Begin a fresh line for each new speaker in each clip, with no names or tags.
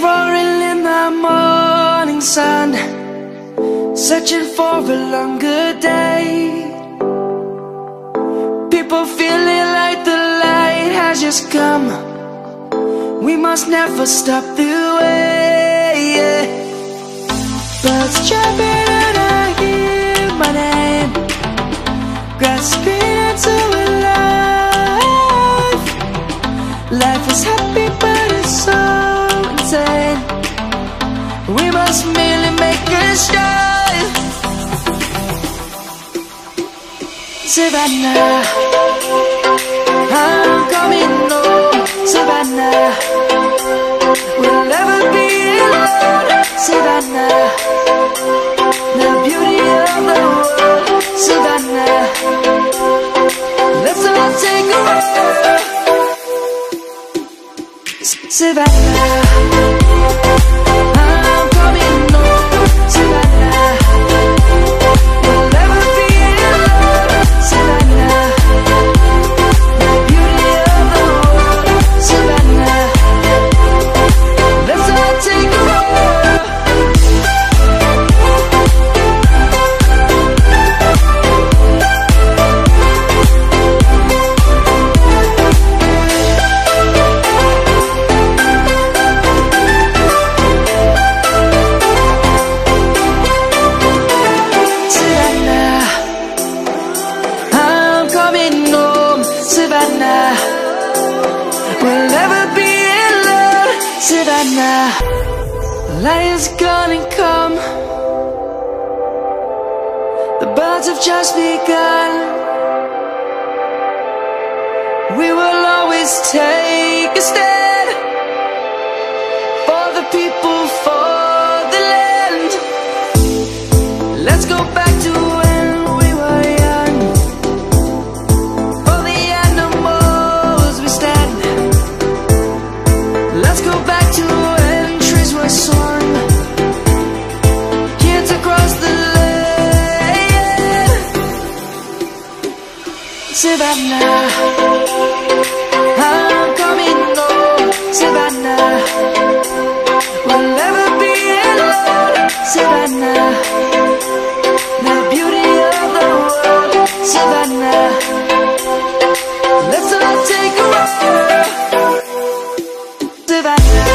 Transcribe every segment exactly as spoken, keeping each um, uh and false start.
roaring in the morning sun, searching for a longer day. People feeling like the light has just come. We must never stop the way, yeah. Birds chirping and I hear my name, grasping into a life. Life is happy but it's so insane. We must merely make a start. Savannah, I'm coming home. Savannah, we'll never be alone. Savannah, the beauty of the world. Savannah, let's all take a walk. Savannah, I'm coming home. Savannah, we'll never be alone. Savannah, the beauty of the world. Savannah, let's all take a walk. Savannah, we'll never be alone. Savannah, light is gonna come. The birds have just begun. We will always take a stand for the people, for the land. Let's go back to when we were young. For the animals we stand. Let's go back to when trees were swung, kids across the land. Savannah, I'm coming home. Savannah, we'll never be alone. Savannah, the beauty of the world. Savannah, let's all take a walk. Savannah,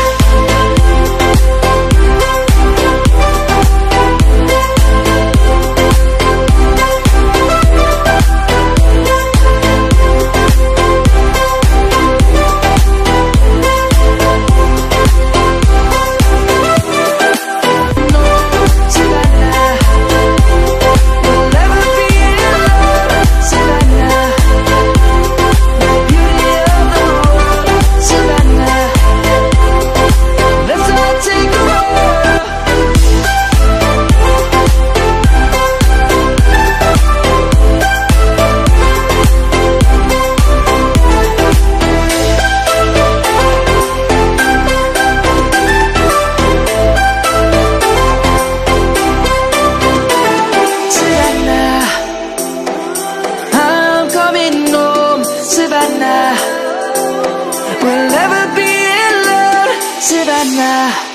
Savannah, we'll never be alone. Savannah.